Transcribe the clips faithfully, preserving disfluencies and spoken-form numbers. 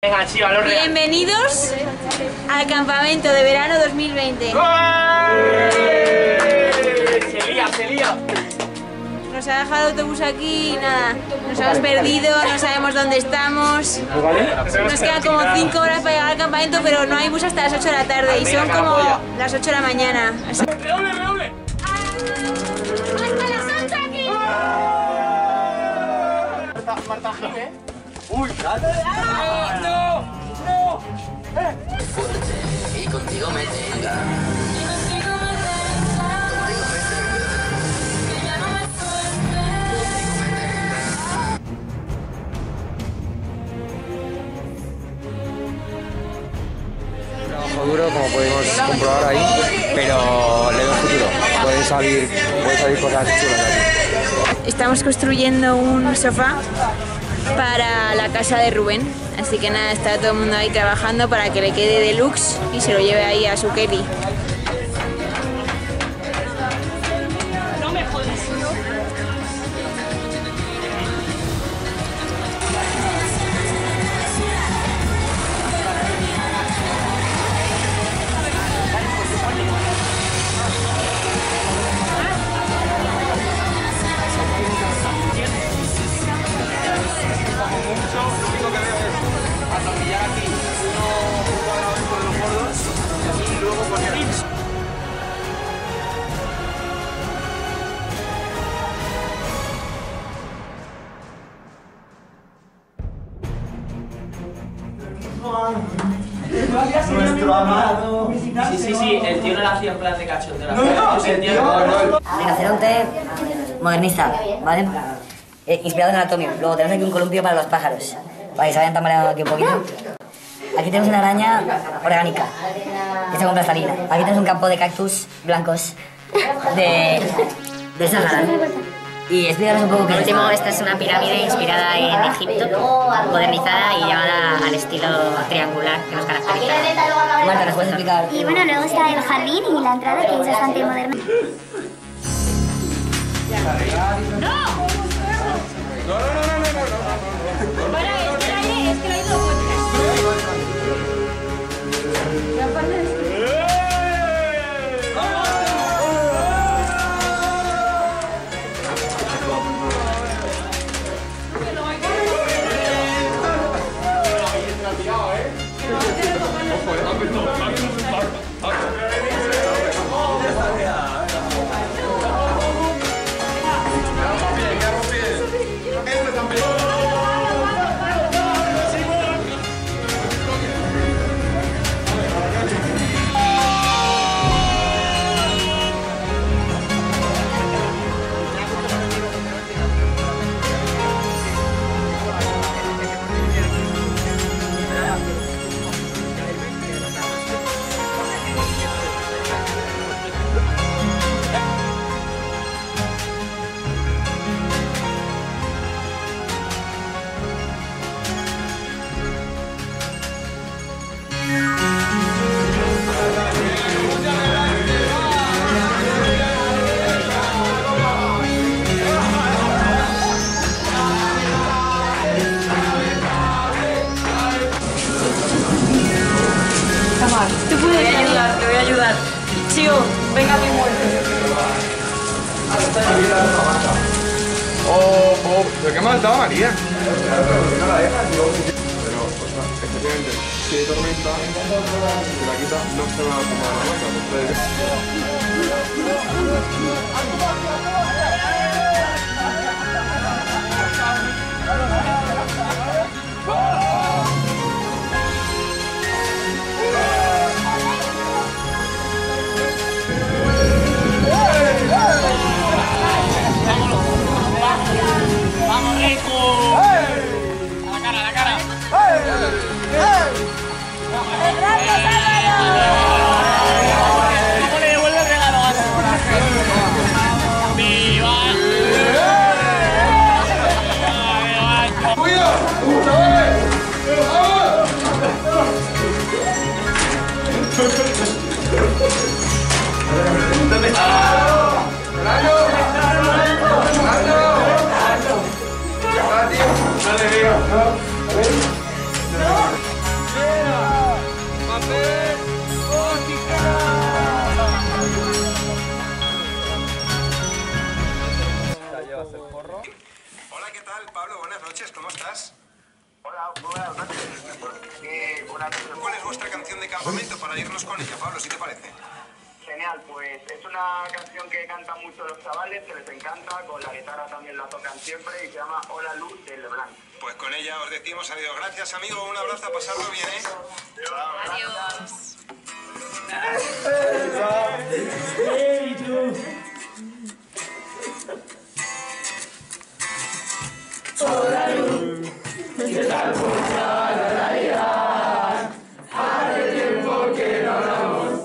Venga, chiva, los regalos. Bienvenidos al campamento de verano dos mil veinte. Se lía, se lía. Nos ha dejado el autobús aquí y nada, nos hemos perdido, no sabemos dónde estamos. Nos quedan como cinco horas para llegar al campamento, pero no hay bus hasta las ocho de la tarde y son como las ocho de la mañana. Así... ¡Redoble, redoble! ¡Hasta las ocho aquí! Marta, Marta Gil, ¿eh? ¡Uy! ¡No! ¡No! ¡No! ¡Eh! Y contigo me tenga. Duro, como podemos comprobar ahí, pero le doy futuro. Pueden salir, pueden salir cosas chulas aquí. Estamos construyendo un sofá para la casa de Rubén, así que nada, está todo el mundo ahí trabajando para que le quede deluxe y se lo lleve ahí a su Kelly. No me jodas. Nuestro amado. Sí, sí, sí, el tío no lo hacía en plan de cachondeo. No, no, el tío no. Rinoceronte modernista, ¿vale? Eh, inspirado en Anatomio. Luego tenemos aquí un columpio para los pájaros, para que se vayan tambaleando aquí un poquito. Aquí tenemos una araña orgánica, hecha con plastilina. Aquí tenemos un campo de cactus blancos de, de Sahara. Y explícanos un poco qué Por es último, esto. esta es una pirámide inspirada en Egipto, modernizada y llevada al estilo triangular que nos caracteriza. Marta, ¿nos puedes explicar? Y bueno, luego está el jardín y la entrada, que es bastante moderna. ¡No! No, no, no, no, no, no. Para, es que el aire, es que el aire lo encuentras. Y aparte de tú puedes ayudar, te voy a ayudar. Chico, venga a mi muerte. Oh, oh, pero qué mal estaba María. Pero, o sea, efectivamente, si hay tormenta, si la quita, no se va a tomar la masa. ¡Vamos, Rico! ¡A la cara, a la cara! ¿Cómo le devuelve el regalo? tal? Pablo, buenas noches, ¿cómo estás? Hola, buenas noches. Eh, buenas noches. ¿Cuál es vuestra canción de campamento para irnos con ella, Pablo, si te parece? Genial, pues es una canción que cantan mucho los chavales, que les encanta, con la guitarra también la tocan siempre y se llama Hola Luz de Leblanc. Pues con ella os decimos adiós. Gracias, amigo, un abrazo, a pasarlo bien, ¿eh? Adiós. Hola Luz, ¿qué tal por la realidad? Hace tiempo que no hablamos.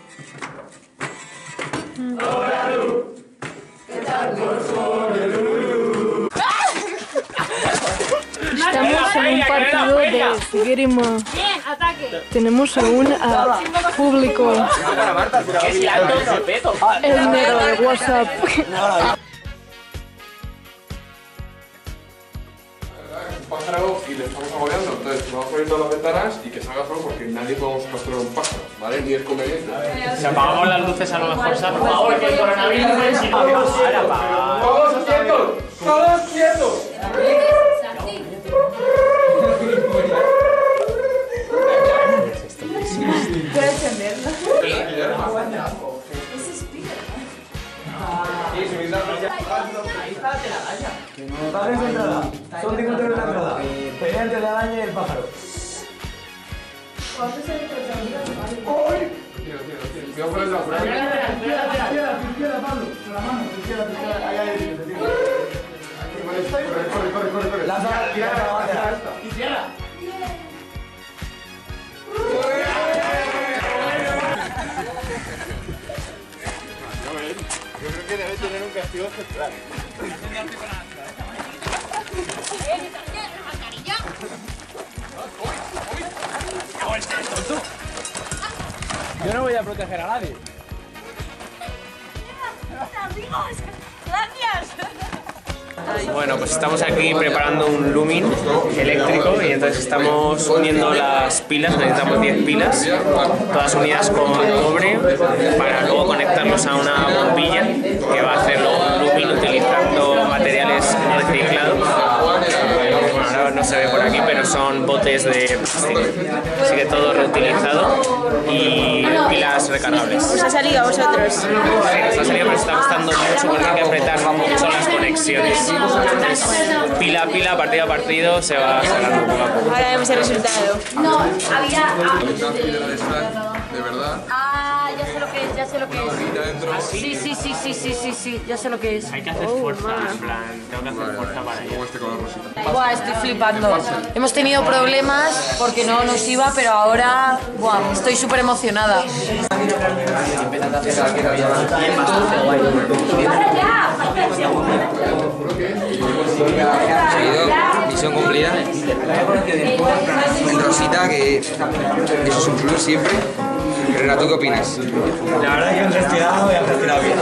Hola Luz, ¿qué tal por sobre Lulu? Estamos en un partido de Figuerima. Tenemos aún a público. El negro de WhatsApp. Pájaro y le estamos agobiando, entonces vamos a abrir todas las ventanas y que salga solo porque nadie podemos capturar un pájaro, ¿vale? Ni es conveniente. Si apagamos las luces a lo mejor sale. Por favor, que el coronavirus no es ¡Todos quietos! ¡Todos quietos! ¿Puedes encenderlo? Sí, subir la ahí está la telaraña. Paguen su entrada. Son cincuenta euros la entrada. Pelea entre la araña y el pájaro. ¿Cuánto se le ¡Uy! Tira, tira, tira. Cuidado por el lado, por el lado. Izquierda, izquierda, Pablo. Con la mano, izquierda, izquierda. Ahí, ahí, ahí. Corre, corre, corre, corre. Lanza, tira la bandera. Y cierra. Yo creo que debe tener un castigo ejemplar. Yo no voy a proteger a nadie. Amigos, gracias. Bueno, pues estamos aquí preparando un lumin eléctrico y entonces estamos uniendo las pilas, necesitamos diez pilas, todas unidas con cobre para luego conectarlos a una bombilla que va a hacer un lumin utilizando materiales reciclados. Bueno, ahora no se ve por aquí, pero son botes de plástico, así que todo reutilizado y pilas recargables. Os ha salido a vosotros. Sí, nos ha salido, pero está costando mucho porque hay que apretar mucho las conexiones. Pila a pila, partido a partido, se va sacando poco a poco. Ahora vemos el resultado. No, había... Una piedra de esta, de verdad. Ah, ya sé lo que es, ya sé lo que es. Dentro. Sí, sí, sí, sí, sí, sí, sí, ya sé lo que es. Hay que hacer fuerza, en plan, tengo que hacer fuerza para ello. Como este color rosita. Buah, estoy flipando. Hemos tenido problemas porque no nos iba, pero ahora, buah, estoy súper emocionada. Seguido, misión cumplida. El Rosita, que eso es un plus siempre. Renato, ¿qué opinas? La verdad es que han gestionado y han gestionado bien.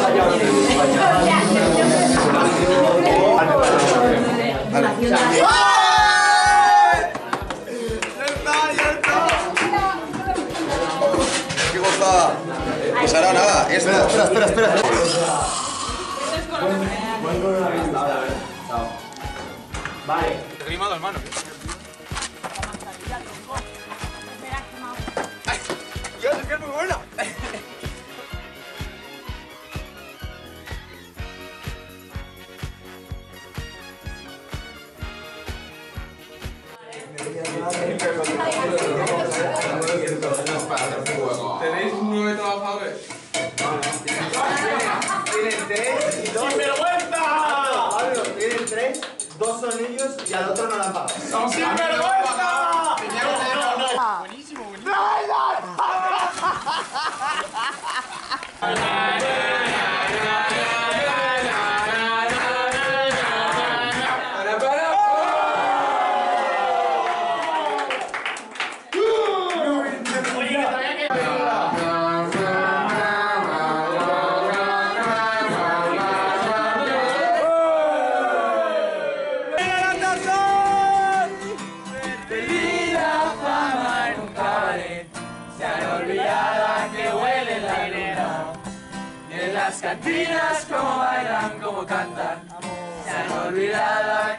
¡Qué gozada! Pues ahora nada, esto. Espera, espera, espera, espera. Vale. Te he rimado las manos. ¡Ay! ¡Dios, es que es muy buena! ¿Tenéis nueve trabajadores? Tienen tres y dos. ¡Sinvergüenza! Pablo, tienen tres, dos son ellos y al otro no la han pagado. ¡Son sinvergüenza! Buenísimo, buenísimo. Las cantinas, como bailan, como cantan, se han olvidado